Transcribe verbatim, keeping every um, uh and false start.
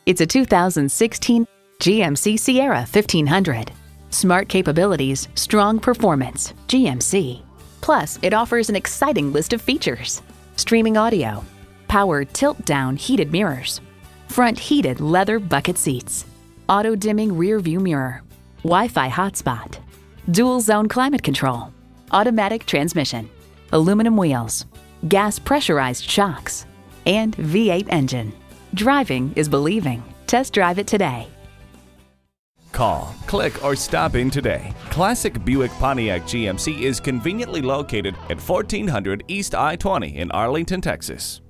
It's a two thousand sixteen G M C Sierra fifteen hundred. Smart capabilities, strong performance, G M C. Plus, it offers an exciting list of features. Streaming audio, power tilt-down heated mirrors, front heated leather bucket seats, auto-dimming rear view mirror, Wi-Fi hotspot, dual zone climate control, automatic transmission, aluminum wheels, gas pressurized shocks, and V eight engine. Driving is believing. Test drive it today. Call, click, or stop in today. Classic Buick Pontiac G M C is conveniently located at fourteen hundred East I twenty in Arlington, Texas.